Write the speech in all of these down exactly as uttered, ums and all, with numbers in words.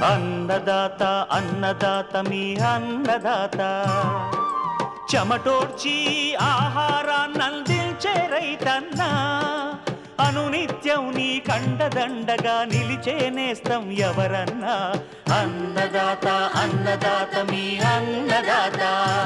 అన్నదాత అన్నదాత మీ అన్నదాత చెమటోడ్చి ఆహారాన్నందించే రైతన్నా అనునిత్యం నీ కండదండగా నిలిచే నేస్తం ఎవరన్నా అన్నదాత అన్నదాత మీ అన్నదాత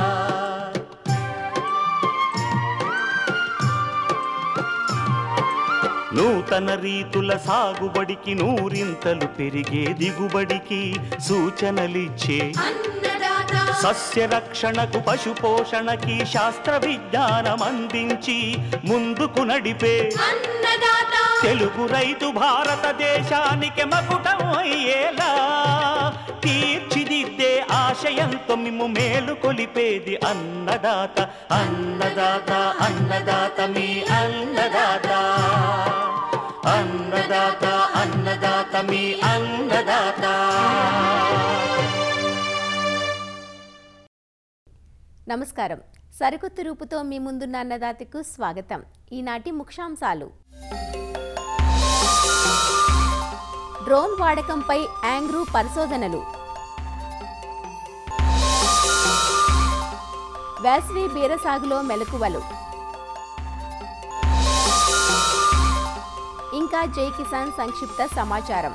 నూతన రీతుల సాగుబడికి నూరింతలు పెరిగే దిగుబడికి సూచనలిచ్చే సస్య రక్షణకు పశు పోషణకి శాస్త్ర విజ్ఞానం అందించి ముందుకు నడిపే తెలుగు రైతు భారతదేశానికి మకుటం అయ్యేలా తీర్చిదిద్దే ఆశయంతో మిమ్ము మేలు కొలిపేది అన్నదాత అన్నదాత అన్నదాత మీ అన్నదాత అన్నదాత అన్నదాత మీ అన్నదాత. నమస్కారం. సరికొత్త రూపుతో మీ ముందున్న అన్నదాతకు స్వాగతం. ఈనాటి ముఖ్యాంశాలు: డ్రోన్ వాడకంపై యాంగ్రూ పరిశోధనలు, వేసవి బీర సాగులో మెలకువలు, ఇంకా జై కిసాన్ సంక్షిప్త సమాచారం.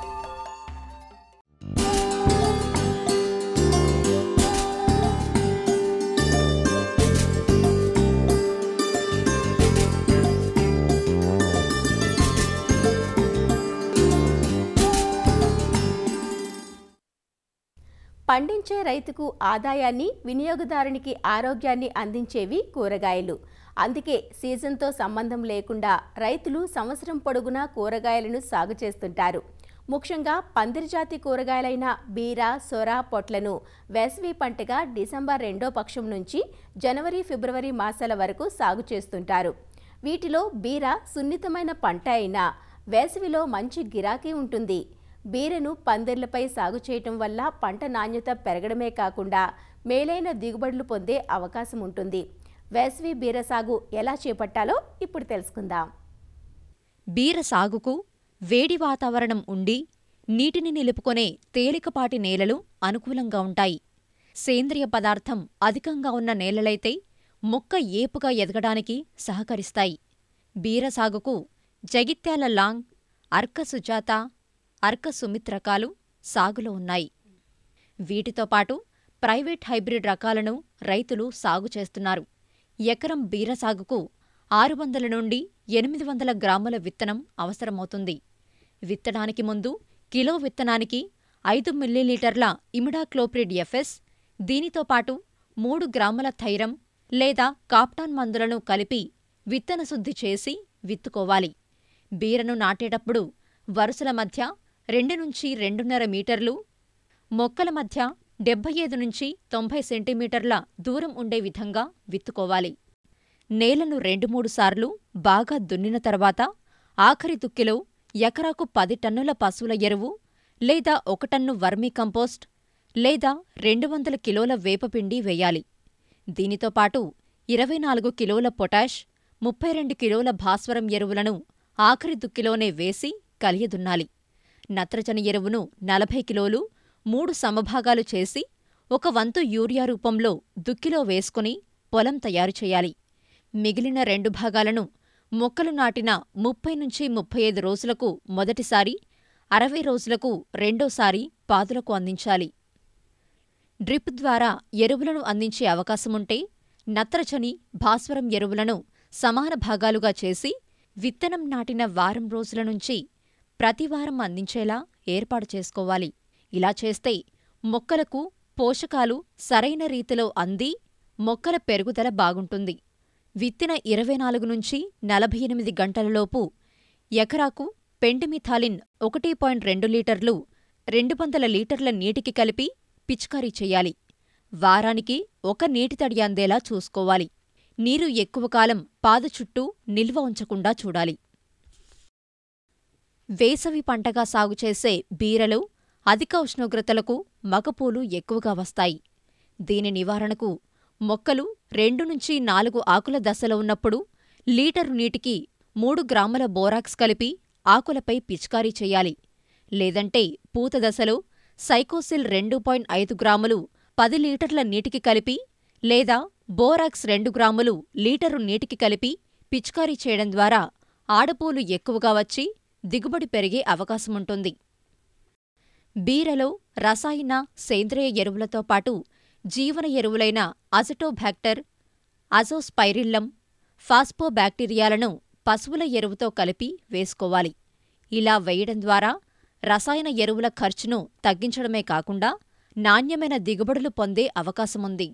పండించే రైతుకు ఆదాయాన్ని, వినియోగదారునికి ఆరోగ్యాన్ని అందించేవి కూరగాయలు. అందుకే సీజన్తో సంబంధం లేకుండా రైతులు సంవత్సరం పొడుగునా కూరగాయలను సాగు చేస్తుంటారు. ముఖ్యంగా పందిరిజాతి కూరగాయలైన బీర, సొర, పొట్లను వేసవి పంటగా డిసెంబర్ రెండో పక్షం నుంచి జనవరి, ఫిబ్రవరి మాసాల వరకు సాగు చేస్తుంటారు. వీటిలో బీర సున్నితమైన పంట అయినా వేసవిలో మంచి గిరాకీ ఉంటుంది. బీరను పందిర్లపై సాగు చేయటం వల్ల పంట నాణ్యత పెరగడమే కాకుండా మేలైన దిగుబడులు పొందే అవకాశం ఉంటుంది. వేసవి బీర సాగు ఎలా చేపట్టాలో ఇప్పుడు తెలుసుకుందాం. బీర సాగుకు వేడి వాతావరణం ఉండి నీటిని నిలుపుకొనే తేలికపాటి నేలలు అనుకూలంగా ఉంటాయి. సేంద్రియ పదార్థం అధికంగా ఉన్న నేలలైతే మొక్క ఏపుగా ఎదగడానికి సహకరిస్తాయి. బీర సాగుకు జగిత్యాల లాంగ్, అర్క సుజాత, అర్క సుమిత్ రకాలు సాగులో ఉన్నాయి. వీటితో పాటు ప్రైవేట్ హైబ్రిడ్ రకాలను రైతులు సాగు చేస్తున్నారు. ఎకరం బీర సాగుకు ఆరు వందల నుండి ఎనిమిది వందల గ్రాముల విత్తనం అవసరమవుతుంది. విత్తడానికి ముందు కిలో విత్తనానికి ఐదు మిల్లీలీటర్ల ఇమిడాక్లోప్రిడ్ ఎఫ్ఎస్, దీనితో పాటు మూడు గ్రాముల థైరం లేదా కాప్టాన్ మందులను కలిపి విత్తన శుద్ధి చేసి విత్తుకోవాలి. బీరను నాటేటప్పుడు వరుసల మధ్య రెండు నుంచి రెండున్నర మీటర్లు, మొక్కల మధ్య డెబ్బై ఐదు నుంచి తొంభై సెంటీమీటర్ల దూరం ఉండే విధంగా విత్తుకోవాలి. నేలను రెండు మూడు సార్లు బాగా దున్నిన తర్వాత ఆఖరి దుక్కిలో ఎకరాకు పది టన్నుల పశువుల ఎరువు లేదా ఒక టన్ను వర్మీ కంపోస్ట్ లేదా రెండు వందల కిలోల వేపపిండి వేయాలి. దీనితో పాటు ఇరవై నాలుగు కిలోల పొటాష్, ముప్పై రెండు కిలోల భాస్వరం ఎరువులను ఆఖరి దుక్కిలోనే వేసి కలియదున్నాలి. నత్రజని ఎరువును నలభై కిలోలు మూడు సమభాగాలు చేసి ఒక వంతు యూరియా రూపంలో దుక్కిలో వేసుకుని పొలం తయారు చేయాలి. మిగిలిన రెండు భాగాలను మొక్కలు నాటిన ముప్పై నుంచి ముప్పై ఐదు రోజులకు మొదటిసారి, అరవై రోజులకు రెండోసారి పాదులకు అందించాలి. డ్రిప్ ద్వారా ఎరువులను అందించే అవకాశముంటే నత్రజని, భాస్వరం ఎరువులను సమాన భాగాలుగా చేసి విత్తనం నాటిన వారం రోజుల నుంచి ప్రతివారం అందించేలా ఏర్పాటు చేసుకోవాలి. ఇలా చేస్తే మొక్కలకు పోషకాలు సరైన రీతిలో అంది మొక్కల పెరుగుదల బాగుంటుంది. విత్తిన ఇరవై నాలుగు నుంచి నలభై ఎనిమిది గంటలలోపు ఎకరాకు పెండిమిథాలిన్ ఒకటి పాయింట్ రెండు లీటర్లు రెండు వందల లీటర్ల నీటికి కలిపి పిచికారీ చెయ్యాలి. వారానికి ఒక నీటి తడి అందేలా చూసుకోవాలి. నీరు ఎక్కువ కాలం పాదు చుట్టూ నిల్వ ఉంచకుండా చూడాలి. వేసవి పంటగా సాగుచేసే బీరలో అధిక ఉష్ణోగ్రతలకు మగపూలు ఎక్కువగా వస్తాయి. దీని నివారణకు మొక్కలు రెండు నుంచి నాలుగు ఆకుల దశలో ఉన్నప్పుడు లీటరు నీటికి మూడు గ్రాముల బోరాక్స్ కలిపి ఆకులపై పిచికారీ చెయ్యాలి. లేదంటే పూత దశలో సైకోసిల్ రెండు పాయింట్ ఐదు గ్రాములు పది లీటర్ల నీటికి కలిపి లేదా బోరాక్స్ రెండు గ్రాములు లీటరు నీటికి కలిపి పిచికారీ చేయడం ద్వారా ఆడపూలు ఎక్కువగా వచ్చి దిగుబడి పెరిగే అవకాశముంటుంది. బీరలో రసాయన, సేంద్రియ ఎరువులతో పాటు జీవన ఎరువులైన అజటోబ్యాక్టర్, అజోస్పైరిల్లం, ఫాస్ఫోబ్యాక్టీరియాలను పశువుల ఎరువుతో కలిపి వేసుకోవాలి. ఇలా వేయడం ద్వారా రసాయన ఎరువుల ఖర్చును తగ్గించడమే కాకుండా నాణ్యమైన దిగుబడులు పొందే అవకాశముంది.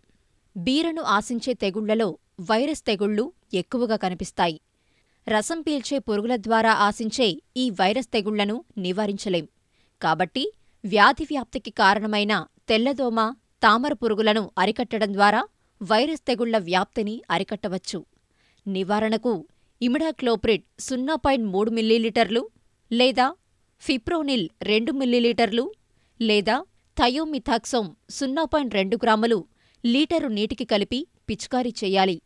బీరను ఆశించే తెగుళ్లలో వైరస్ తెగుళ్లు ఎక్కువగా కనిపిస్తాయి. రసం పీల్చే పురుగుల ద్వారా ఆశించే ఈ వైరస్ తెగుళ్లను నివారించలేం. కాబట్టి వ్యాధి వ్యాప్తికి కారణమైన తెల్లదోమ, తామర పురుగులను అరికట్టడం ద్వారా వైరస్ తెగుళ్ల వ్యాప్తిని అరికట్టవచ్చు. నివారణకు ఇమిడాక్లోప్రిడ్ సున్నా పాయింట్ మూడు మిల్లీలీటర్లు లేదా ఫిప్రోనిల్ రెండు మిల్లీలీటర్లు లేదా థయోమిథాక్సోమ్ సున్నా పాయింట్ రెండు గ్రాములు లీటరు నీటికి కలిపి పిచికారీ చెయ్యాలి.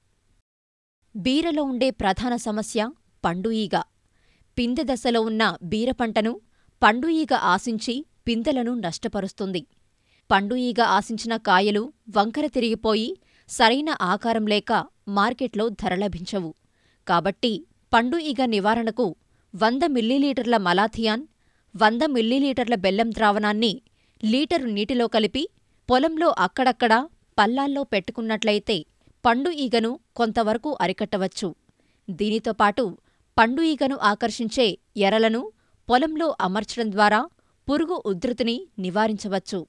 బీరలో ఉండే ప్రధాన సమస్య పండు ఈగ. పిందె దశలో ఉన్న బీర పంటను పండు ఈగ ఆశించి పిందెలను నష్టపరుస్తుంది. పండు ఈగ ఆశించిన కాయలు వంకర తిరిగిపోయి సరైన ఆకారం లేక మార్కెట్లో ధర లభించవు. కాబట్టి పండు ఈగ నివారణకు వంద మిల్లీలీటర్ల మలాథియాన్, వంద మిల్లీలీటర్ల బెల్లం ద్రావణాన్ని లీటరు నీటిలో కలిపి పొలంలో అక్కడక్కడా పల్లాల్లో పెట్టుకున్నట్లయితే పండు ఈగను కొంతవరకు అరికట్టవచ్చు. దీనితో పాటు పండు ఈగను ఆకర్షించే ఎరలను పొలంలో అమర్చడం ద్వారా పురుగు ఉధృతిని నివారించవచ్చు.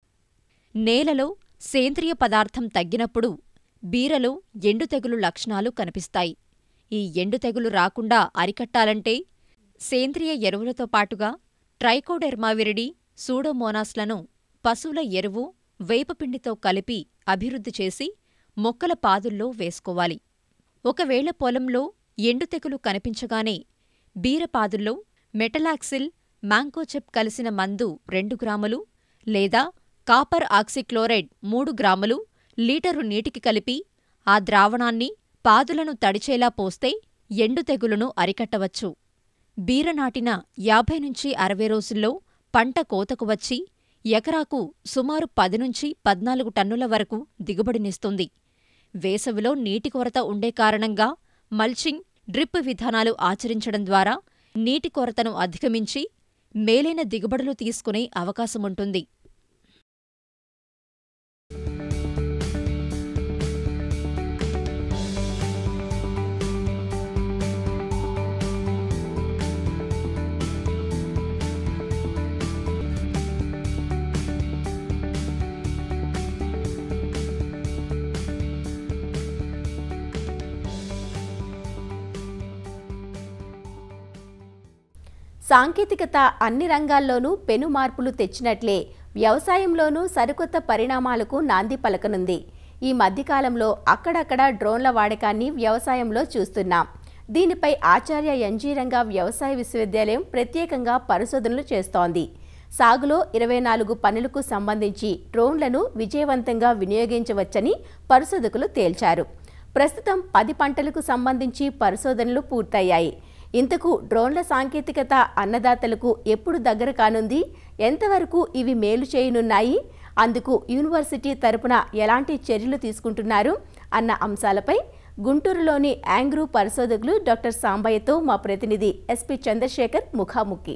నేలలో సేంద్రియ పదార్థం తగ్గినప్పుడు బీరలో ఎండుతెగులు లక్షణాలు కనిపిస్తాయి. ఈ ఎండుతెగులు రాకుండా అరికట్టాలంటే సేంద్రియ ఎరువులతో పాటుగా ట్రైకోడెర్మావిరిడి, సూడోమోనాస్లను పశువుల ఎరువు, వేపపిండితో కలిపి అభివృద్ధి చేసి మొక్కల పాదుల్లో వేసుకోవాలి. ఒకవేళ పొలంలో ఎండుతెగులు కనిపించగానే బీరపాదుల్లో మెటలాక్సిల్, మ్యాంకోచెప్ కలిసిన మందు రెండు గ్రాములు లేదా కాపర్ ఆక్సిక్లోరైడ్ మూడు గ్రాములు లీటరు నీటికి కలిపి ఆ ద్రావణాన్ని పాదులను తడిచేలా పోస్తే ఎండుతెగులును అరికట్టవచ్చు. బీర నాటిన యాభై నుంచి అరవై రోజుల్లో పంట కోతకు వచ్చి ఎకరాకు సుమారు పది నుంచి పద్నాలుగు టన్నుల వరకు దిగుబడినిస్తుంది. వేసవిలో నీటి కొరత ఉండే కారణంగా మల్చింగ్, డ్రిప్ విధానాలు ఆచరించడం ద్వారా నీటి కొరతను అధిగమించి మేలైన దిగుబడులు తీసుకునే అవకాశముంటుంది. సాంకేతికత అన్ని రంగాల్లోనూ పెను మార్పులు తెచ్చినట్లే వ్యవసాయంలోనూ సరికొత్త పరిణామాలకు నాంది పలకనుంది. ఈ మధ్యకాలంలో అక్కడక్కడ డ్రోన్ల వాడకాన్ని వ్యవసాయంలో చూస్తున్నాం. దీనిపై ఆచార్య ఎన్జీ రంగా వ్యవసాయ విశ్వవిద్యాలయం ప్రత్యేకంగా పరిశోధనలు చేస్తోంది. సాగులో ఇరవై నాలుగు పనులకు సంబంధించి డ్రోన్లను విజయవంతంగా వినియోగించవచ్చని పరిశోధకులు తేల్చారు. ప్రస్తుతం పది పంటలకు సంబంధించి పరిశోధనలు పూర్తయ్యాయి. ఇంతకు డ్రోన్ల సాంకేతికత అన్నదాతలకు ఎప్పుడు దగ్గర కానుంది? ఎంతవరకు ఇవి మేలు చేయనున్నాయి? అందుకు యూనివర్సిటీ తరపున ఎలాంటి చర్యలు తీసుకుంటున్నారు అన్న అంశాలపై గుంటూరులోని యాంగ్రూ పరిశోధకులు డాక్టర్ సాంబయ్యతో మా ప్రతినిధి ఎస్పీ చంద్రశేఖర్ ముఖాముఖి.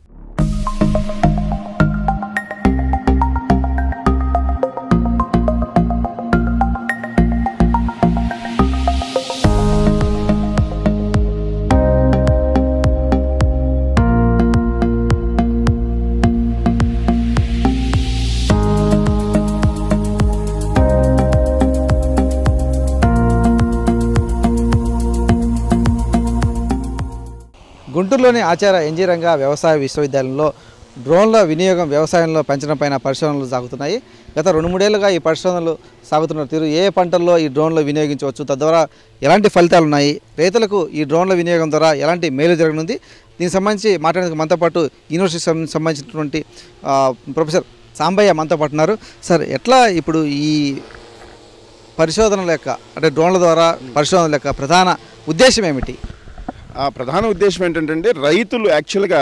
గుంటూరులోని ఆచార్య ఎన్జీ రంగా వ్యవసాయ విశ్వవిద్యాలయంలో డ్రోన్ల వినియోగం వ్యవసాయంలో పెంచడం పైన పరిశోధనలు సాగుతున్నాయి. గత రెండు మూడేళ్లుగా ఈ పరిశోధనలు సాగుతున్న తీరు ఏ పంటల్లో ఈ డ్రోన్లు వినియోగించవచ్చు, తద్వారా ఎలాంటి ఫలితాలు ఉన్నాయి, రైతులకు ఈ డ్రోన్ల వినియోగం ద్వారా ఎలాంటి మేలు జరగనుంది, దీనికి సంబంధించి మాట్లాడేందుకు మనతో పాటు యూనివర్సిటీకి సంబంధించినటువంటి ప్రొఫెసర్ సాంబయ్య మనతో పాటు ఉన్నారు. సార్, ఎట్లా ఇప్పుడు ఈ పరిశోధనల యొక్క అంటే డ్రోన్ల ద్వారా పరిశోధనల యొక్క ప్రధాన ఉద్దేశం ఏమిటి? ఆ ప్రధాన ఉద్దేశం ఏంటంటే రైతులు యాక్చువల్గా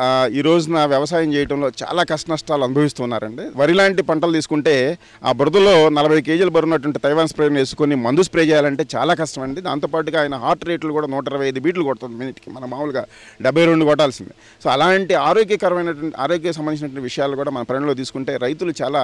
ఈ రోజున వ్యవసాయం చేయడంలో చాలా కష్ట నష్టాలు అనుభవిస్తున్నారండి. వరి లాంటి పంటలు తీసుకుంటే ఆ బురదలో నలభై కేజీలు బరువున్నటువంటి తైవాన్ స్ప్రే వేసుకొని మందు స్ప్రే చేయాలంటే చాలా కష్టం అండి. దాంతోపాటుగా ఆయన హార్ట్ రేట్లు కూడా నూట ఇరవై ఐదు బీట్లు కొడుతుంది మినిట్కి, మనం మామూలుగా డెబ్బై రెండు కొట్టాల్సింది. సో అలాంటి ఆరోగ్యకరమైనటువంటి ఆరోగ్య సంబంధించినటువంటి విషయాలు కూడా మన పరిణలో తీసుకుంటే రైతులు చాలా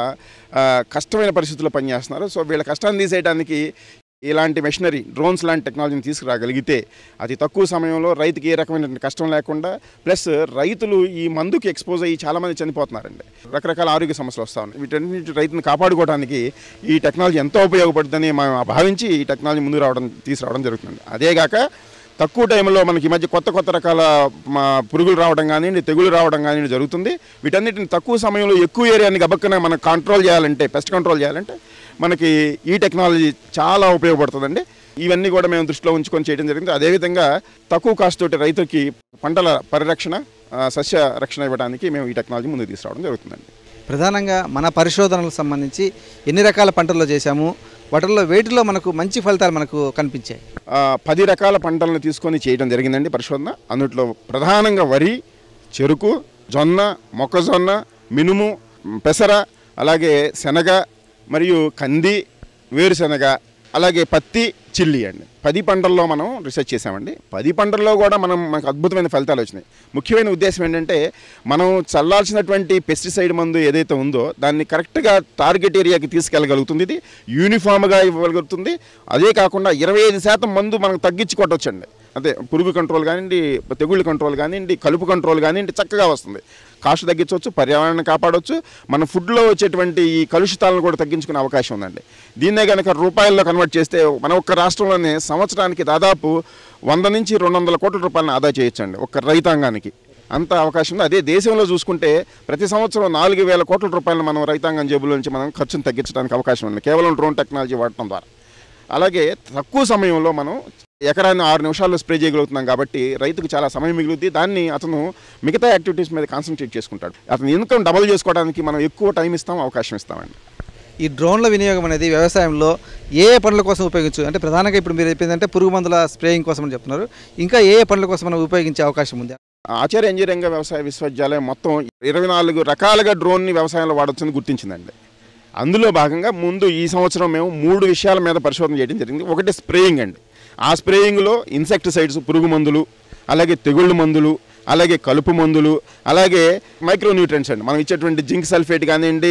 కష్టమైన పరిస్థితుల్లో పనిచేస్తున్నారు. సో వీళ్ళ కష్టాన్ని తీసేయడానికి ఇలాంటి మెషినరీ డ్రోన్స్ లాంటి టెక్నాలజీని తీసుకురాగలిగితే అతి తక్కువ సమయంలో రైతుకి ఏ రకమైన కష్టం లేకుండా, ప్లస్ రైతులు ఈ మందుకి ఎక్స్పోజ్ అయ్యి చాలామంది చనిపోతున్నారండి. రకరకాల ఆరోగ్య సమస్యలు వస్తూ ఉన్నాయి. వీటన్నిటి రైతుని కాపాడుకోవడానికి ఈ టెక్నాలజీ ఎంతో ఉపయోగపడుతుందని మనం భావించి ఈ టెక్నాలజీ ముందుకు రావడం తీసుకురావడం జరుగుతుంది. అదేగాక తక్కువ టైంలో మనకి ఈ మధ్య కొత్త కొత్త రకాల పురుగులు రావడం కానివ్వండి, తెగులు రావడం కానివ్వండి జరుగుతుంది. వీటన్నిటిని తక్కువ సమయంలో ఎక్కువ ఏరియాని గబక్కన మనం కంట్రోల్ చేయాలంటే, పెస్ట్ కంట్రోల్ చేయాలంటే మనకి ఈ టెక్నాలజీ చాలా ఉపయోగపడుతుందండి. ఇవన్నీ కూడా మేము దృష్టిలో ఉంచుకొని చేయడం జరిగింది. అదేవిధంగా తక్కువ కాస్ట్ తోటి రైతుకి పంటల పరిరక్షణ, సస్య రక్షణ ఇవ్వడానికి మేము ఈ టెక్నాలజీ ముందుకు తీసుకురావడం జరుగుతుందండి. ప్రధానంగా మన పరిశోధనలకు సంబంధించి ఎన్ని రకాల పంటల్లో చేశాము, వాటిల్లో వేటిలో మనకు మంచి ఫలితాలు మనకు కనిపించాయి? పది రకాల పంటలను తీసుకొని చేయడం జరిగిందండి పరిశోధన. అందులో ప్రధానంగా వరి, చెరుకు, జొన్న, మొక్కజొన్న, మినుము, పెసర, అలాగే శనగ మరియు కంది, వేరుశనగ, అలాగే పత్తి, చిల్లి అండి. పది పంటల్లో మనం రీసెర్చ్ చేసామండి. పది పంటల్లో కూడా మనం మనకు అద్భుతమైన ఫలితాలు వచ్చినాయి. ముఖ్యమైన ఉద్దేశం ఏంటంటే మనం చల్లాల్సినటువంటి పెస్టిసైడ్ మందు ఏదైతే ఉందో దాన్ని కరెక్ట్గా టార్గెట్ ఏరియాకి తీసుకెళ్ళగలుగుతుంది. ఇది యూనిఫామ్గా ఇవ్వగలుగుతుంది. అదే కాకుండా ఇరవై ఐదు శాతం మందు మనకు తగ్గించి కొట్టవచ్చండి. అదే పురుగు కంట్రోల్ కానివ్వండి, తెగుళ్ళు కంట్రోల్ కానివ్వండి, కలుపు కంట్రోల్ కానివ్వండి చక్కగా వస్తుంది. కాస్ట్ తగ్గించవచ్చు, పర్యావరణాన్ని కాపాడవచ్చు, మన ఫుడ్లో వచ్చేటువంటి ఈ కలుషితాలను కూడా తగ్గించుకునే అవకాశం ఉందండి. దీన్నే కనుక రూపాయల్లో కన్వర్ట్ చేస్తే మన ఒక్క రాష్ట్రంలోనే సంవత్సరానికి దాదాపు వంద నుంచి రెండు వందల కోట్ల రూపాయలను ఆదా చేయొచ్చండి ఒక్క రైతాంగానికి. అంత అవకాశం ఉంది. అదే దేశంలో చూసుకుంటే ప్రతి సంవత్సరం నాలుగు వేల కోట్ల రూపాయలను మనం రైతాంగం జేబులో నుంచి మనం ఖర్చును తగ్గించడానికి అవకాశం ఉంది కేవలం డ్రోన్ టెక్నాలజీ వాడటం ద్వారా. అలాగే తక్కువ సమయంలో మనం ఎకరాన్ని ఆరు నిమిషాల్లో స్ప్రే చేయగలుగుతున్నాం కాబట్టి రైతుకు చాలా సమయం మిగులుద్ది. దాన్ని అతను మిగతా యాక్టివిటీస్ మీద కాన్సన్ట్రేట్ చేసుకుంటాడు. అతను ఇన్కమ్ డబుల్ చేసుకోవడానికి మనం ఎక్కువ టైం ఇస్తాం, అవకాశం ఇస్తామండి. ఈ డ్రోన్ల వినియోగం అనేది వ్యవసాయంలో ఏ ఏ పనుల కోసం ఉపయోగించు అంటే ప్రధానంగా ఇప్పుడు మీరు చెప్పిందంటే పురుగు మందుల స్ప్రేయింగ్ కోసం అని చెప్తున్నారు. ఇంకా ఏ ఏ పనుల కోసం మనం ఉపయోగించే అవకాశం ఉంది? ఆచార్య ఇంజనీరింగ్ వ్యవసాయ విశ్వవిద్యాలయం మొత్తం ఇరవై నాలుగు రకాలుగా డ్రోన్ని వ్యవసాయంలో వాడొచ్చని గుర్తించిందండి. అందులో భాగంగా ముందు ఈ సంవత్సరం మేము మూడు విషయాల మీద పరిశోధన చేయడం జరిగింది. ఒకటి స్ప్రేయింగ్ అండి. ఆ స్ప్రేయింగ్లో ఇన్సెక్టిసైడ్స్, పురుగు మందులు, అలాగే తెగుళ్ళు మందులు, అలాగే కలుపు మందులు, అలాగే మైక్రోన్యూట్రియంట్స్ అండి. మనం ఇచ్చేటువంటి జింక్ సల్ఫేట్ కానివ్వండి,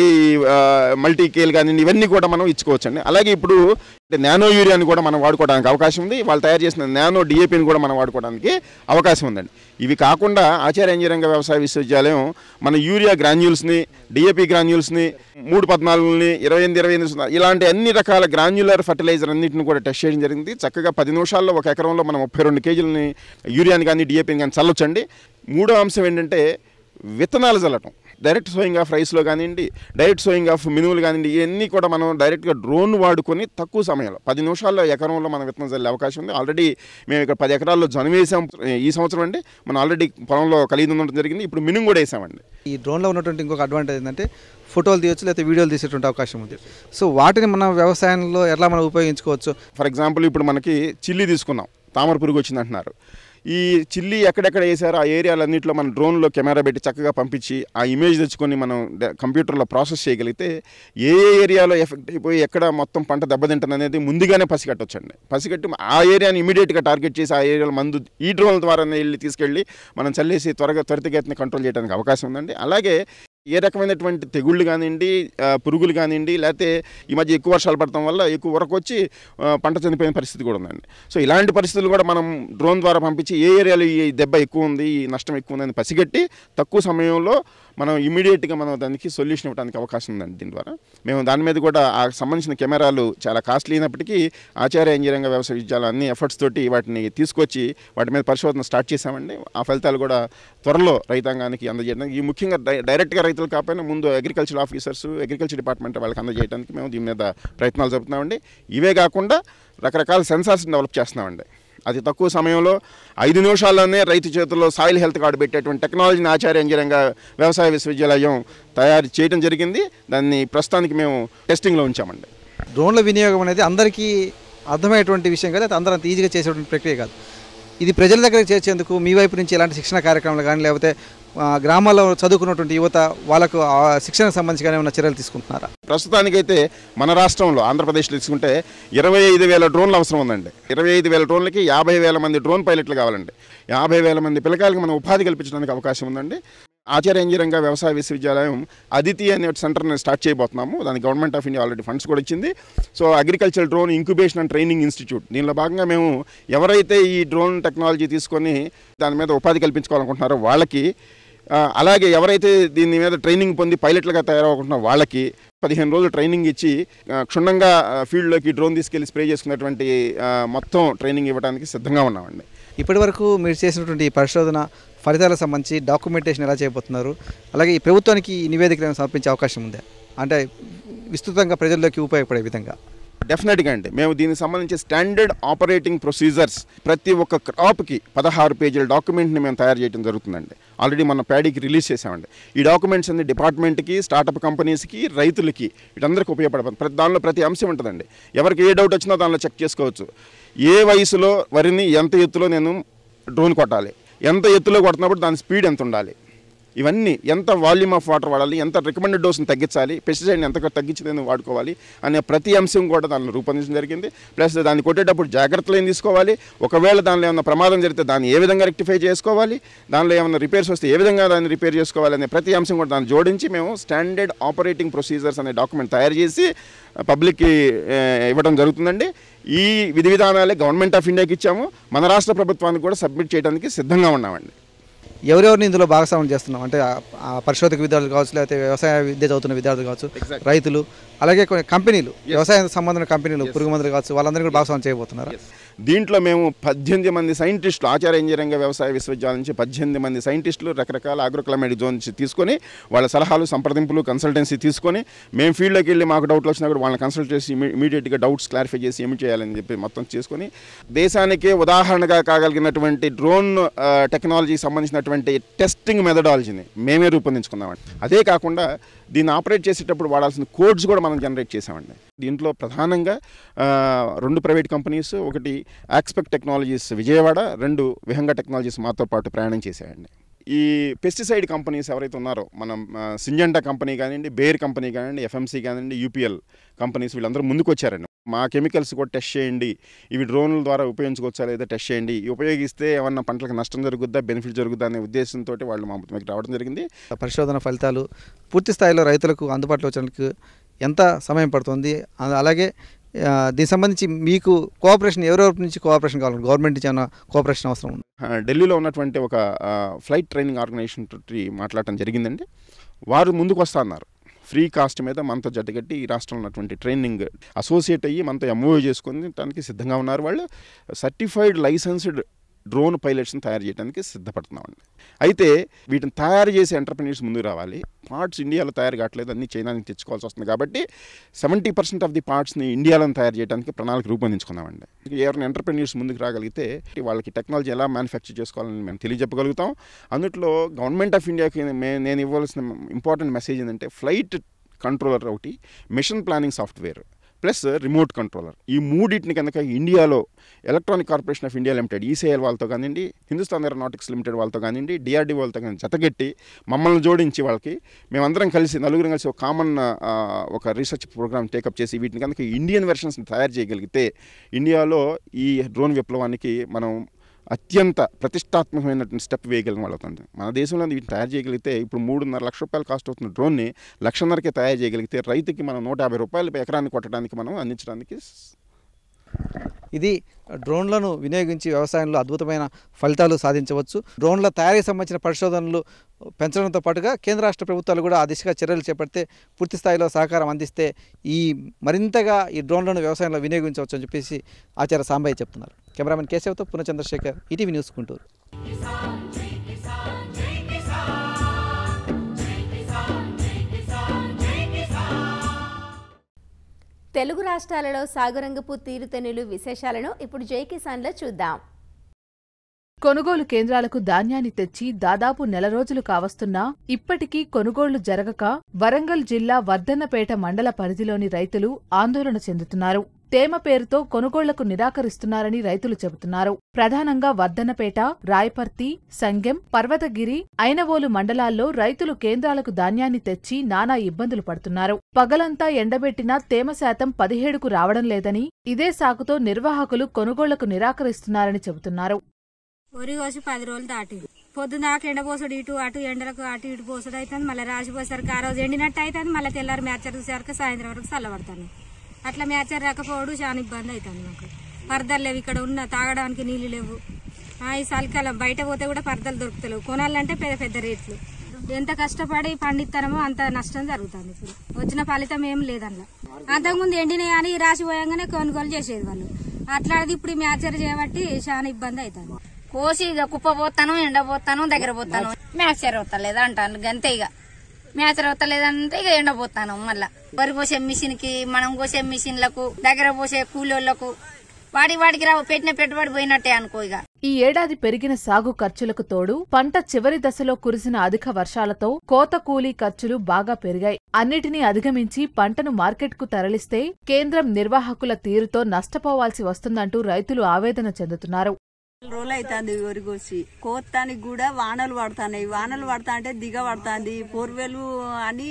మల్టీకేల్ కానివ్వండి, ఇవన్నీ కూడా మనం ఇచ్చుకోవచ్చండి. అలాగే ఇప్పుడు నానో యూరియాని కూడా మనం వాడుకోవడానికి అవకాశం ఉంది. వాళ్ళు తయారు చేసిన నానో డిఏపిని కూడా మనం వాడుకోవడానికి అవకాశం ఉందండి. ఇవి కాకుండా ఆచార్య ఇంజనీరింగ్ వ్యవసాయ విశ్వవిద్యాలయం మన యూరియా గ్రాన్యూల్స్ని, డిఏపి గ్రాన్యూల్స్ని, మూడు పద్నాలుగుని, ఇరవై ఎనిమిది ఇరవై ఎనిమిది ఇలాంటి అన్ని రకాల గ్రాన్యులర్ ఫర్టిలైజర్ అన్నింటిని కూడా టెస్ట్ చేయడం జరిగింది. చక్కగా పది నిమిషాల్లో ఒక ఎకరంలో మనం ముప్పై రెండు కేజీలని యూరియాని కానీ డిఏపిని కానీ చల్లొచ్చండి. మూడో అంశం ఏంటంటే విత్తనాలు చల్లటం. డైరెక్ట్ సోయింగ్ ఆఫ్ రైస్లో కానివ్వండి, డైరెక్ట్ సోయింగ్ ఆఫ్ మినువులు కానివ్వండి, ఇవన్నీ కూడా మనం డైరెక్ట్గా డ్రోన్ వాడుకొని తక్కువ సమయంలో పది నిమిషాల్లో ఎకరంలో మనం విత్తనం చల్లే అవకాశం ఉంది. ఆల్రెడీ మేము ఇక్కడ పది ఎకరాల్లో జొన్న వేసాం ఈ సంవత్సరం అండి. మనం ఆల్రెడీ పొలంలో కలిగి ఉండడం జరిగింది. ఇప్పుడు మినుము కూడా వేసామండి. ఈ డ్రోన్లో ఉన్నటువంటి ఇంకొక అడ్వాంటేజ్ ఏంటంటే ఫోటోలు తీయొచ్చు, లేకపోతే వీడియోలు తీసేటువంటి అవకాశం ఉంది. సో వాటిని మన వ్యవసాయంలో ఎలా మనం ఉపయోగించుకోవచ్చు? ఫర్ ఎగ్జాంపుల్ ఇప్పుడు మనకి చిల్లి తీసుకున్నాం, తామర పురుగు వచ్చింది అంటున్నారు. ఈ చిల్లి ఎక్కడెక్కడ వేసారో ఆ ఏరియాలన్నింటిలో మనం డ్రోన్లో కెమెరా పెట్టి చక్కగా పంపించి ఆ ఇమేజ్ తెచ్చుకొని మనం కంప్యూటర్లో ప్రాసెస్ చేయగలిగితే ఏ ఏ ఏరియాలో ఎఫెక్ట్ అయిపోయి ఎక్కడ మొత్తం పంట దెబ్బతింటుంది అనేది ముందుగానే పసిగట్టొచ్చండి. పసిగట్టి ఆ ఏరియాని ఇమీడియట్గా టార్గెట్ చేసి ఆ ఏరియాలో మందు ఈ డ్రోన్ల ద్వారానే వెళ్ళి తీసుకెళ్ళి మనం చల్లేసి త్వరగా త్వరితగతిని కంట్రోల్ చేయడానికి అవకాశం ఉందండి. అలాగే ఏ రకమైనటువంటి తెగుళ్ళు కానివ్వండి, పురుగులు కానివ్వండి, లేకపోతే ఈ మధ్య ఎక్కువ వర్షాలు పడటం వల్ల ఎక్కువ వరకు వచ్చి పంట చనిపోయిన పరిస్థితి కూడా ఉందండి. సో ఇలాంటి పరిస్థితులు కూడా మనం డ్రోన్ ద్వారా పంపించి ఏ ఏరియాలో ఈ దెబ్బ ఎక్కువ ఉంది, ఈ నష్టం ఎక్కువ ఉందని పసిగట్టి తక్కువ సమయంలో మనం ఇమీడియట్గా మనం దానికి సొల్యూషన్ ఇవ్వడానికి అవకాశం ఉందండి. దీని ద్వారా మేము దాని మీద కూడా ఆ సంబంధించిన కెమెరాలు చాలా కాస్ట్లీ అయినప్పటికీ ఆచార్య ఇంజనీరింగ్ వ్యవసాయ విద్యాలయం అన్ని ఎఫర్ట్స్ తోటి వాటిని తీసుకొచ్చి వాటి మీద పరిశోధన స్టార్ట్ చేశామండి. ఆ ఫలితాలు కూడా త్వరలో రైతాంగానికి అందజేయడానికి, ఈ ముఖ్యంగా డైరెక్ట్గా రైతులు కాకపోయినా ముందు అగ్రికల్చర్ ఆఫీసర్స్, అగ్రికల్చర్ డిపార్ట్మెంట్ వాళ్ళకి అందజేయడానికి మేము దీని మీద ప్రయత్నాలు జరుపుతున్నామండి. ఇవే కాకుండా రకరకాల సెన్సార్స్ డెవలప్ చేస్తున్నామండి. అతి తక్కువ సమయంలో ఐదు నిమిషాల్లోనే రైతు చేతుల్లో సాయిల్ హెల్త్ కార్డు పెట్టేటువంటి టెక్నాలజీని ఆచార్య ఇంజనీరింగ్ వ్యవసాయ విశ్వవిద్యాలయం తయారు చేయడం జరిగింది. దాన్ని ప్రస్తుతానికి మేము టెస్టింగ్లో ఉంచామండి. డ్రోన్ల వినియోగం అనేది అందరికీ అర్థమయ్యేటువంటి విషయం కాదు, అది అందరూ అంత ఈజీగా చేసేటువంటి ప్రక్రియ కాదు. ఇది ప్రజల దగ్గరికి చేర్చేందుకు మీ వైపు నుంచి ఎలాంటి శిక్షణ కార్యక్రమాలు కానీ లేకపోతే గ్రామాల్లో చదువుకున్నటువంటి యువత వాళ్ళకు శిక్షణకు సంబంధించి కానీ ఏమైనా చర్యలు తీసుకుంటున్నారా? ప్రస్తుతానికైతే మన రాష్ట్రంలో ఆంధ్రప్రదేశ్లో తీసుకుంటే ఇరవై ఐదు వేల డ్రోన్లు అవసరం ఉందండి. ఇరవై ఐదు వేల డ్రోన్లకి యాభై వేల మంది డ్రోన్ పైలట్లు కావాలండి. యాభై వేల మంది పిల్లకాయలకు మనం ఉపాధి కల్పించడానికి అవకాశం ఉందండి. ఆచార్య ఇంజనీరింగ్ వ్యవసాయ విశ్వవిద్యాలయం అదితి అనే సెంటర్ని స్టార్ట్ చేయబోతున్నాము. దానికి government of India already funds కూడా ఇచ్చింది. So agriculture drone incubation and training institute, దీనిలో భాగంగా మేము ఎవరైతే ఈ డ్రోన్ టెక్నాలజీ తీసుకొని దాని మీద ఉపాధి కల్పించుకోవాలనుకుంటున్నారో వాళ్ళకి, అలాగే ఎవరైతే దీని మీద ట్రైనింగ్ పొంది పైలట్లుగా తయారవుకుంటున్నారో వాళ్ళకి పదిహేను రోజులు ట్రైనింగ్ ఇచ్చి క్షుణ్ణంగా ఫీల్డ్లోకి డ్రోన్ తీసుకెళ్లి స్ప్రే చేసుకునేటువంటి మొత్తం ట్రైనింగ్ ఇవ్వడానికి సిద్ధంగా ఉన్నామండి. ఇప్పటి వరకు మీరు చేసినటువంటి పరిశోధన ఫలితాలకు సంబంధించి డాక్యుమెంటేషన్ ఎలా చేయబోతున్నారు? అలాగే ఈ ప్రభుత్వానికి ఈ నివేదికలను సమర్పించే అవకాశం ఉందా? అంటే విస్తృతంగా ప్రజల్లోకి ఉపయోగపడే విధంగా. డెఫినెట్గా అండి. మేము దీనికి సంబంధించి స్టాండర్డ్ ఆపరేటింగ్ ప్రొసీజర్స్ ప్రతి ఒక్క క్రాప్కి పదహారు పేజీల డాక్యుమెంట్ని మేము తయారు చేయడం జరుగుతుందండి. ఆల్రెడీ మన ప్యాడీకి రిలీజ్ చేసామండి. ఈ డాక్యుమెంట్స్ అన్ని డిపార్ట్మెంట్కి, స్టార్టప్ కంపెనీస్కి, రైతులకి వీటందరికీ ఉపయోగపడతాయి. ప్రతి దానిలో ప్రతి అంశం ఉంటుందండి. ఎవరికి ఏ డౌట్ వచ్చినా దానిలో చెక్ చేసుకోవచ్చు. ఏ వయసులో వరిని ఎంత ఎత్తులో నేను డ్రోన్ కొట్టాలి, ఎంత ఎత్తులో కొడుతున్నప్పుడు దాని స్పీడ్ ఎంత ఉండాలి, ఇవన్నీ ఎంత వాల్యూమ్ ఆఫ్ వాటర్ వాడాలి, ఎంత రికమెండెడ్ డోస్ని తగ్గించాలి, పెస్టిసైడ్ని ఎంత తగ్గించి నేను వాడుకోవాలి అనే ప్రతి అంశం కూడా దానిలో రూపొందించడం జరిగింది. ప్లస్ దాన్ని కొట్టేటప్పుడు జాగ్రత్తలు ఏం తీసుకోవాలి, ఒకవేళ దానిలో ఏమైనా ప్రమాదం జరిగితే దాన్ని ఏ విధంగా రెక్టిఫై చేసుకోవాలి, దానిలో ఏమైనా రిపేర్స్ వస్తే ఏ విధంగా దాన్ని రిపేర్ చేసుకోవాలి అనే ప్రతి అంశం కూడా దాన్ని జోడించి మేము స్టాండర్డ్ ఆపరేటింగ్ ప్రొసీజర్స్ అనే డాక్యుమెంట్ తయారు చేసి పబ్లిక్కి ఇవ్వడం జరుగుతుందండి. ఈ విధి విధానాలే గవర్నమెంట్ ఆఫ్ ఇండియాకి ఇచ్చాము. మన రాష్ట్ర ప్రభుత్వానికి కూడా సబ్మిట్ చేయడానికి సిద్ధంగా ఉన్నామండి. ఎవరెవరిని ఇందులో భాగస్వామ్యం చేస్తున్నాం అంటే పరిశోధక విద్యార్థులు కావచ్చు, లేకపోతే వ్యవసాయ విద్య చదువుతున్న విద్యార్థులు కావచ్చు, రైతులు, అలాగే కొన్ని కంపెనీలు, వ్యవసాయ సంబంధించిన కంపెనీలు, పురుగు మందులు కావచ్చు, వాళ్ళందరినీ కూడా భాగస్వామ్యం చేయబోతున్నారు. దీంట్లో మేము పద్దెనిమిది మంది సైంటిస్టులు, ఆచార్య ఇంజనీరింగ్ వ్యవసాయ విశ్వవిద్యాలయం నుంచి పద్దెనిమిది మంది సైంటిస్టులు రకరకాల అగ్రోక్లైమాటిక్ జోన్ నుంచి తీసుకొని వాళ్ళ సలహాలు, సంప్రదింపులు, కన్సల్టెన్సీ తీసుకొని మేము ఫీల్డ్లోకి వెళ్ళి మాకు డౌట్లు వచ్చినా కూడా వాళ్ళని కన్సల్ట్ చేసి ఇమీడియట్గా డౌట్స్ క్లారిఫై చేసి ఏమి చేయాలని చెప్పి మొత్తం చేసుకొని దేశానికే ఉదాహరణగా కాగలిగినటువంటి డ్రోన్ టెక్నాలజీకి సంబంధించినటువంటి టెస్టింగ్ మెథడాలజీని మేమే రూపొందించుకున్నామండి. అదే కాకుండా దీన్ని ఆపరేట్ చేసేటప్పుడు వాడాల్సిన కోడ్స్ కూడా మనం జనరేట్ చేసామండి. దీంట్లో ప్రధానంగా రెండు ప్రైవేట్ కంపెనీస్, ఒకటి ఆక్స్పెక్ట్ టెక్నాలజీస్ విజయవాడ, రెండు విహంగ టెక్నాలజీస్ మాతో పాటు ప్రయాణం చేశాయండి. ఈ పెస్టిసైడ్ కంపెనీస్ ఎవరైతే ఉన్నారో, మనం సింజెంటా కంపెనీ కానివ్వండి, బేర్ కంపెనీ కానివ్వండి, ఎఫ్ఎంసీ కానివ్వండి, యూపీఎల్ కంపెనీస్ వీళ్ళందరూ ముందుకు వచ్చారండి. మా కెమికల్స్ కూడా టెస్ట్ చేయండి, ఇవి డ్రోన్ల ద్వారా ఉపయోగించుకోవచ్చా లేదా టెస్ట్ చేయండి, ఉపయోగిస్తే ఏమన్నా పంటలకు నష్టం జరుగుద్దా, బెనిఫిట్ జరుగుద్దా అనే ఉద్దేశంతో వాళ్ళు మా మీకు రావడం జరిగింది. పరిశోధన ఫలితాలు పూర్తి స్థాయిలో రైతులకు అందుబాటులో వచ్చేందుకు ఎంత సమయం పడుతుంది? అలాగే దీనికి సంబంధించి మీకు కోఆపరేషన్ ఎవరెవరి నుంచి కోఆపరేషన్ కావాలి? గవర్నమెంట్ నుంచి ఏమైనా కోఆపరేషన్ అవసరం ఉంది? ఢిల్లీలో ఉన్నటువంటి ఒక ఫ్లైట్ ట్రైనింగ్ ఆర్గనైజేషన్ తోటి మాట్లాడటం జరిగిందండి. వారు ముందుకు వస్తా అన్నారు. ఫ్రీ కాస్ట్ మీద మనతో జట్టుగట్టి ఈ రాష్ట్రంలో ఉన్నటువంటి ట్రైనింగ్ అసోసియేట్ అయ్యి మనతో ఎంఓయూ చేసుకుని దానికి సిద్ధంగా ఉన్నారు. వాళ్ళు సర్టిఫైడ్ లైసెన్స్డ్ డ్రోన్ పైలట్స్ని తయారు చేయడానికి సిద్ధపడుతున్నామండి. అయితే వీటిని తయారు చేసే ఎంటర్ప్రెన్యూర్స్ ముందుకు రావాలి. పార్ట్స్ ఇండియాలో తయారు కావట్లేదు, అన్ని చైనా నుంచి తెచ్చుకోవాల్సి వస్తుంది. కాబట్టి సెవెంటీ పర్సెంట్ ఆఫ్ ది పార్ట్స్ని ఇండియాలో తయారు చేయడానికి ప్రణాళిక రూపొందించుకున్నామండి. ఎవరైనా ఎంటర్ప్రెన్యూర్స్ ముందుకు రాగలిగితే వాళ్ళకి టెక్నాలజీ ఎలా మ్యానుఫ్యాక్చర్ చేసుకోవాలని మేము తెలియజెప్పగలుగుతాం. అందులో గవర్నమెంట్ ఆఫ్ ఇండియాకి నేను ఇవ్వాల్సిన ఇంపార్టెంట్ మెసేజ్ ఏంటంటే ఫ్లైట్ కంట్రోలర్ ఒకటి, mission planning software plus remote controller, ఈ మూడింటిని కనుక ఇండియాలో electronic corporation of India limited ECIL వాళ్ళతో కానివ్వండి, హిందుస్థాన్ ఏరోనాటిక్స్ లిమిటెడ్ వాళ్ళతో కానివ్వండి, డిఆర్డీ వాళ్ళతో కానీ జతగట్టి మమ్మల్ని జోడించి వాళ్ళకి మేమందరం కలిసి నలుగురం కలిసి ఒక కామన్ ఒక రీసెర్చ్ ప్రోగ్రామ్ టేకప్ చేసి వీటిని కనుక ఇండియన్ వెర్షన్స్ని తయారు చేయగలిగితే ఇండియాలో ఈ డ్రోన్ విప్లవానికి మనం అత్యంత ప్రతిష్టాత్మకమైనటువంటి స్టెప్ వేయగలిగిన వాళ్ళు అవుతుంది. మన దేశంలో వీటిని తయారు చేయగలిగితే ఇప్పుడు మూడున్నర లక్ష రూపాయలు కాస్ట్ అవుతున్న డ్రోన్ని లక్షన్నరకే తయారు చేయగలిగితే రైతుకి మనం నూట యాభై రూపాయలు ఎకరాన్ని కొట్టడానికి మనం అందించడానికి. ఇది డ్రోన్లను వినియోగించి వ్యవసాయంలో అద్భుతమైన ఫలితాలు సాధించవచ్చు. డ్రోన్ల తయారీకి సంబంధించిన పరిశోధనలు పెంచడంతో పాటుగా కేంద్ర రాష్ట్ర ప్రభుత్వాలు కూడా ఆ దిశగా చర్యలు చేపడితే పూర్తి స్థాయిలో సహకారం అందిస్తే ఈ మరింతగా ఈ డ్రోన్లను వ్యవసాయంలో వినియోగించవచ్చు అని చెప్పేసి ఆచార్య సాంబయ్య చెప్తున్నారు. కెమెరామెన్ కేశవ్తో పూర్ణచంద్రశేఖర్, ఈటీవీ న్యూస్, గుంటూరు. తెలుగు రాష్ట్రాలలో సాగురంగపు తీరుతెన్నులు విశేషాలను ఇప్పుడు జై కిసాన్లో చూద్దాం. కొనుగోలు కేంద్రాలకు ధాన్యాన్ని తెచ్చి దాదాపు నెల రోజులు కావస్తున్నా ఇప్పటికీ కొనుగోళ్లు జరగక వరంగల్ జిల్లా వర్ధన్నపేట మండల పరిధిలోని రైతులు ఆందోళన చెందుతున్నారు. తేమ పేరుతో కొనుగోళ్లకు నిరాకరిస్తున్నారని రైతులు చెబుతున్నారు. ప్రధానంగా వర్ధన్నపేట, రాయపర్తి, సంగెం, పర్వతగిరి, ఐనవోలు మండలాల్లో రైతులు కేంద్రాలకు ధాన్యాన్ని తెచ్చి నానా ఇబ్బందులు పడుతున్నారు. పగలంతా ఎండబెట్టినా తేమ శాతం పదిహేడుకు రావడం లేదని, ఇదే సాకుతో నిర్వాహకులు కొనుగోళ్లకు నిరాకరిస్తున్నారని చెబుతున్నారు. వరి కోసి పది రోజులు దాటి పొద్దుదాకా ఎండపోసుడు ఇటు అటు ఎండలకు అటు ఇటు పోసుడు అవుతుంది. మళ్ళీ రాసిపోసరికి ఆ రోజు ఎండినట్టు అవుతుంది. మళ్ళీ తెల్లారి మ్యాచర్ చూసేసరికి సాయంత్రం వరకు చల్లబడతాను. అట్లా మ్యాచర్ రాకపోవడం చాలా ఇబ్బంది అవుతుంది. మాకు పరదలు లేవు, ఇక్కడ ఉన్న తాగడానికి నీళ్లు లేవు. ఈ చలికాలం బయట పోతే కూడా పరదలు దొరుకుతలేవు. కొనాలంటే పెద్ద పెద్ద రేట్లు. ఎంత కష్టపడి పండిస్తారమో అంత నష్టం జరుగుతుంది. ఇప్పుడు వచ్చిన ఫలితం ఏం లేదన్నా. అంతకుముందు ఎండిన కానీ రాసిపోయంగానే కొనుగోలు చేసేది వాళ్ళు. అట్లాంటిది ఇప్పుడు మ్యాచర్ చేయబట్టి చాలా ఇబ్బంది అవుతుంది. కోసి ఇక కుప్ప పోతాను, ఎండ పోతాను, దగ్గర పోతాను. మ్యాచర్ వస్తలేదు అంటాను గంతే. ఇక మ్యాచర్ వస్తలేదంటే ఇక ఎండ పోతాను. మళ్ళా వరి పోసే మిషన్ కి, మనం కోసే మిషన్లకు, దగ్గర పోసే కూలీళ్లకు వాడి వాడికి రా పెట్టిన పెట్టుబడి పోయినట్టే అనుకో. ఇక ఈ ఏడాది పెరిగిన సాగు ఖర్చులకు తోడు పంట చివరి దశలో కురిసిన అధిక వర్షాలతో కోత కూలీ ఖర్చులు బాగా పెరిగాయి. అన్నిటినీ అధిగమించి పంటను మార్కెట్కు తరలిస్తే కేంద్రం నిర్వాహకుల తీరుతో నష్టపోవాల్సి వస్తుందంటూ రైతులు ఆవేదన చెందుతున్నారు. రోజులు అవుతుంది వరి కోసి కోత్తానికి కూడా వానలు పడుతున్నాయి. వానలు పడతా అంటే దిగ పడుతుంది. ఫోర్వేలు అని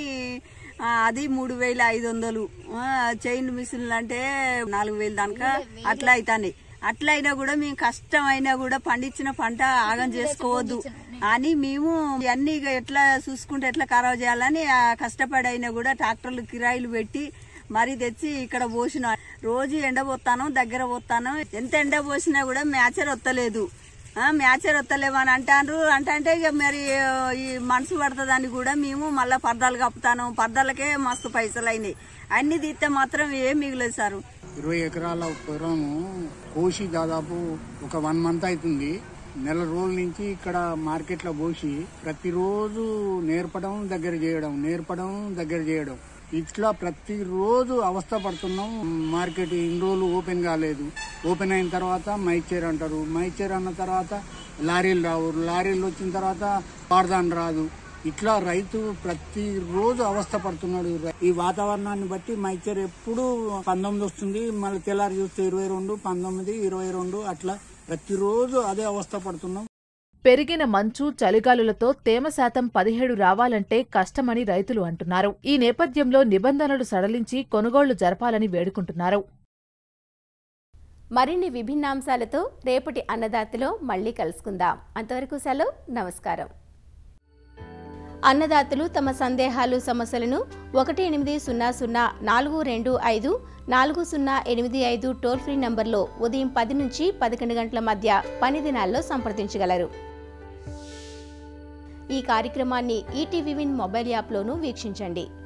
అది మూడు వేల ఐదు వందలు చైన్ మిషన్లు అంటే నాలుగు వేలు దానిక అట్లా అవుతాయి. అట్లా అయినా కూడా మేము కష్టమైనా కూడా పండించిన పంట ఆగం చేసుకోవద్దు అని మేము అన్ని ఎట్లా చూసుకుంటే ఎట్లా ఖరాబ్ చేయాలని కష్టపడైనా కూడా ట్రాక్టర్లు కిరాయిలు పెట్టి మరి తెచ్చి ఇక్కడ పోసిన. రోజు ఎండ పోతాను, దగ్గర పోతాను. ఎంత ఎండ పోసినా కూడా మ్యాచర్ వస్తలేదు. మ్యాచర్ వస్తలేవు అని అంటారు. అంటే ఇక మరి ఈ మనసు పడుతుందని కూడా మేము మళ్ళీ పర్దాలు కప్పుతాను. పర్దాలకే మస్తు పైసలు అయినాయి. అన్ని తీస్తే మాత్రం ఏం మిగలేదు సార్. ఇరవై ఎకరాల పొరము కోసి దాదాపు ఒక వన్ మంత్ అవుతుంది. నెల రోజుల నుంచి ఇక్కడ మార్కెట్లో పోసి ప్రతిరోజు నేర్పడం, దగ్గర చేయడం, నేర్పడం, దగ్గర చేయడం, ఇట్లా ప్రతిరోజు అవస్థ పడుతున్నాం. మార్కెట్ ఇన్ని రోజులు ఓపెన్ కాలేదు. ఓపెన్ అయిన తర్వాత మైచేర్ అంటారు. మైచేర్ అన్న తర్వాత లారీలు రావు. లారీలు వచ్చిన తర్వాత పారదాన్ రాదు. ఇట్లా రైతు ప్రతిరోజు అవస్థ పడుతున్నాడు. ఈ వాతావరణాన్ని బట్టి మైచేర్ ఎప్పుడు పంతొమ్మిది వస్తుంది, మళ్ళీ తెల్లారి చూస్తే ఇరవై రెండు, పంతొమ్మిది, ఇరవై రెండు అట్లా ప్రతిరోజు అదే అవస్థ పడుతున్నాం. పెరిగిన మంచు, చలిగాలులతో తేమ శాతం పదిహేడు రావాలంటే కష్టమని రైతులు అంటున్నారు. ఈ నేపథ్యంలో నిబంధనలు సడలించి కొనుగోళ్లు జరపాలని వేడుకుంటున్నారు. మరిన్ని విభిన్నాంశాలతో రేపటి అన్నదాతలో మళ్లీ కలుసుకుందాం. అంతవరకు సెలవు, నమస్కారం. అన్నదాతలు తమ సందేహాలు, సమస్యలను ఒకటి ఎనిమిది సున్నా సున్నా నాలుగు రెండు ఐదు నాలుగు సున్నా ఎనిమిది ఐదు టోల్ ఫ్రీ నంబర్లో ఉదయం పది నుంచి పదకొండు గంటల మధ్య పని దినాల్లో సంప్రదించగలరు. ఈ కార్యక్రమాన్ని ఈటీవీ విన్ మొబైల్ యాప్లోనూ వీక్షించండి.